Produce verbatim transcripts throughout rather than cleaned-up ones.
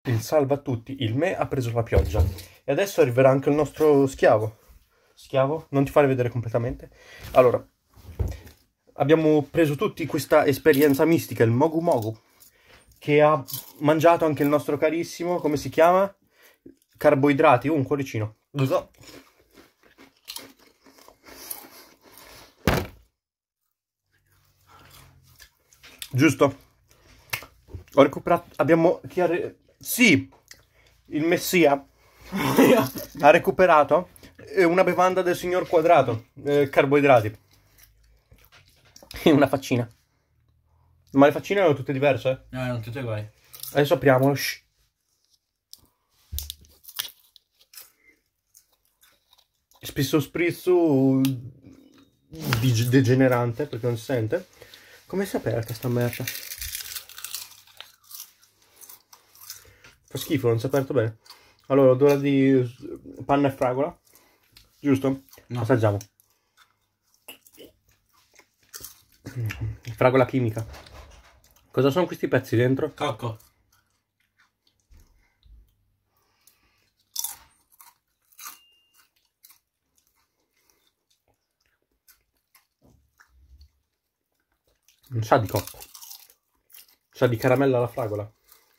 il salva a tutti, il me ha preso la pioggia. E adesso arriverà anche il nostro schiavo. Schiavo? Non ti fare vedere completamente. Allora, abbiamo preso tutti questa esperienza mistica, il Mogu Mogu, che ha mangiato anche il nostro carissimo, come si chiama? Carboidrati, uh, un cuoricino. Lo so. Giusto? Ho recuperato, abbiamo, chi ha re... sì, il Messia ha recuperato una bevanda del signor Quadrato, eh, carboidrati e una faccina. Ma le faccine erano tutte diverse? No, erano tutte uguali. Adesso apriamolo. Shh. Spizzo sprizzo degenerante perché non si sente. Come si è aperta sta merda? Fa schifo, non si è aperto bene. Allora, odore di panna e fragola. Giusto? No. Assaggiamo. Fragola chimica. Cosa sono questi pezzi dentro? Cocco. Non sa di cocco. Sa di caramella alla fragola.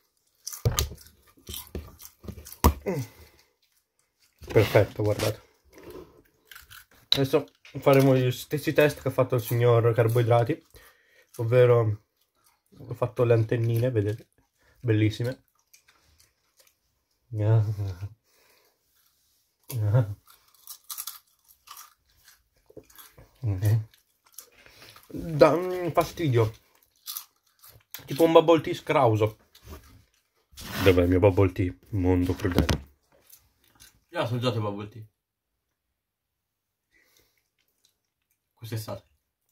Mm. Perfetto, guardate. Adesso faremo gli stessi test che ha fatto il signor Carboidrati, ovvero ho fatto le antennine, vedete? Bellissime. Dà un fastidio. Tipo un bubble tea scrauso. Dov'è il mio bubble tea? Mondo crudele. Io ho assaggiato il bubble tea quest'estate.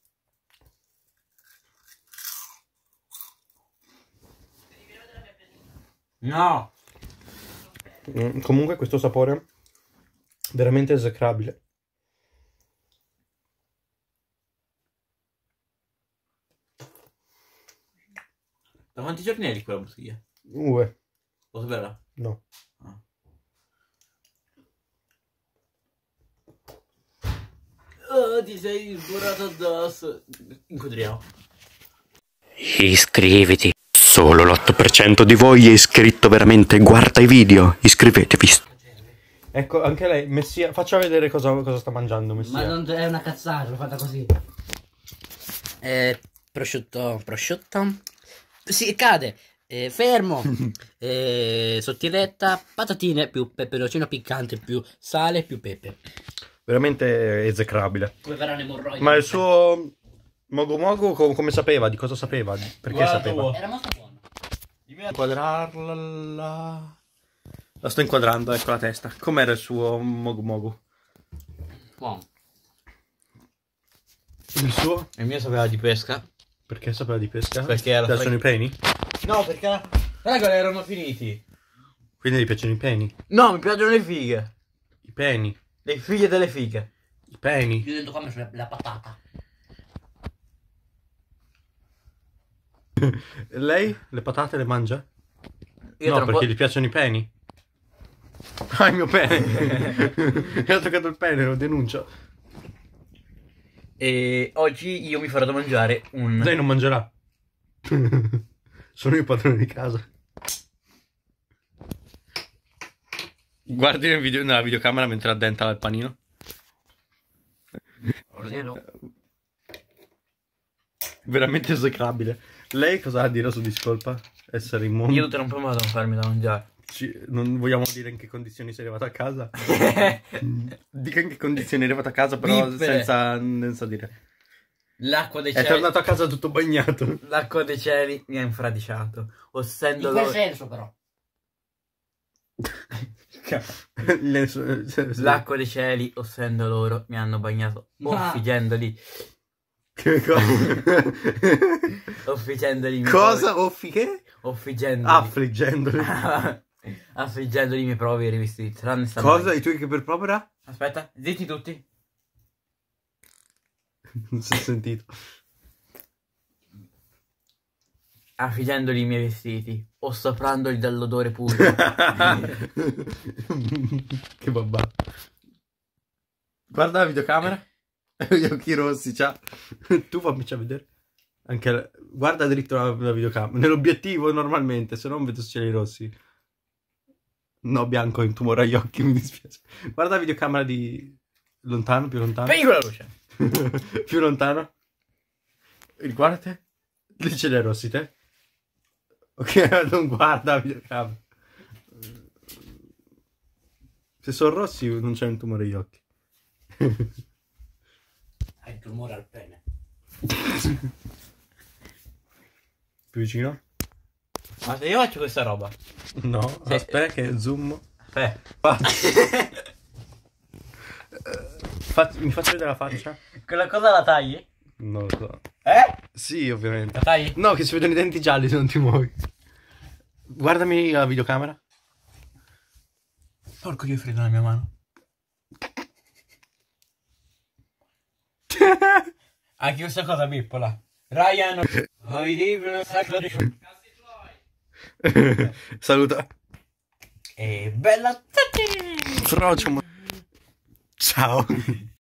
No! Mm, comunque questo sapore veramente esecrabile. Da quanti giorni eri quella bottiglia? Ue. Posso berla? No. Ah. Oh, ti sei sborato addosso. Incontriamo. Iscriviti. Solo l'otto per cento di voi è iscritto veramente. Guarda i video. Iscrivetevi. Ecco, anche lei, Messia, faccia vedere cosa, cosa sta mangiando, Messia. Ma non è una cazzata, l'ho fatta così. Eh, prosciutto, prosciutto. Sì, cade. Eh, fermo. eh, sottiletta, patatine più peperoncino piccante più sale più pepe. Veramente esecrabile. Come verranno emorroidi? Ma il suo Mogu Mogu com come sapeva? Di cosa sapeva? Perché Guarda sapeva? tu. Era molto buono. Inquadrarla. La sto inquadrando, ecco la testa. Com'era il suo Mogu Mogu? Buono. Il suo? Il mio sapeva di pesca. Perché sapeva di pesca? Perché era Piacciono i peni? No, perché raga erano finiti. Quindi gli piacciono i peni? No, mi piacciono le fighe. I peni? Le figlie delle fighe. I peni? Io dentro qua metto la, la patata. Lei le patate le mangia? Io No, perché gli piacciono i peni. Ah, il mio pene! Mi ha toccato il pene, lo denuncio. E oggi io mi farò da mangiare un... Lei non mangerà. Sono io il padrone di casa. Guardi nel video, nella videocamera mentre addenta il panino. Veramente esecrabile. Lei cosa ha a dire su discolpa? Essere immondo? Io tra un po' vado a farmi da mangiare. Ci, non vogliamo dire in che condizioni sei arrivato a casa? Dica in che condizioni è arrivato a casa, però senza, senza dire. L'acqua dei È cieli. tornato a casa tutto bagnato. L'acqua dei cieli mi ha infradiciato. Ossendo In quel loro. senso però. L'acqua dei cieli, ossendo loro, mi hanno bagnato. Ma- Offigendoli. Che cosa? Offigendoli. i miei Cosa? poveri- Offi che? Affliggendoli. Affliggendoli. Affliggendoli i miei poveri rivestiti. Tranne sta Cosa? mai. I tuoi che per propria? Aspetta, zitti tutti. Non si è sentito. Affliggendoli i miei vestiti. o soprandoli dall'odore puro? Che babà. Guarda la videocamera. Gli occhi rossi, c'ha. Tu fammici a vedere. Anche la... Guarda dritto la, la videocamera. Nell'obiettivo normalmente, se no non vedo se c'è i rossi. No, bianco, in tumore agli occhi, mi dispiace. Guarda la videocamera di... Lontano, più lontano. Prendi quella luce. Più lontano. Guardate. Lì ce l'hai rossi te. Ok, non guarda la videocamera. Se sono rossi non c'è un tumore agli occhi. Hai il tumore al pene. Più vicino? Ma se io faccio questa roba? No, Se... aspetta che zoom. Aspetta. Fa... Mi faccio vedere la faccia? Quella cosa la tagli? Non lo so. Eh? Sì, ovviamente. La tagli? No, che si vedono i denti gialli se non ti muovi. Guardami la videocamera. Porco di freddo nella mia mano. Anche questa cosa pippola. Ryan. Saluta. E bella a tutti. Frocio. Ciao.